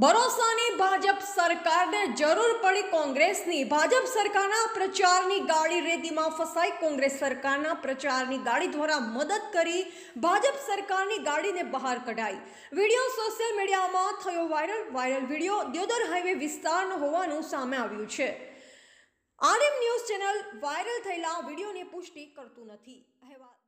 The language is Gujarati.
ભરોસાની ભાજપ સરકારને જરૂર પડી કોંગ્રેસની ભાજપ સરકારના પ્રચારની ગાડી રેતીમાં ફસાઈ કોંગ્રેસ સરકારના પ્રચારની ગાડી દ્વારા મદદ કરી ભાજપ સરકારની ગાડીને બહાર કઢાઈ વિડીયો સોશિયલ મીડિયામાં થયો વાયરલ વિડીયો દિયોદર હાઈવે વિસ્તારનો હોવાનું સામે આવ્યું છે। આરએમ ન્યૂઝ ચેનલ વાયરલ થયેલા વિડીયોની પુષ્ટિ કરતું નથી। અહેવાલ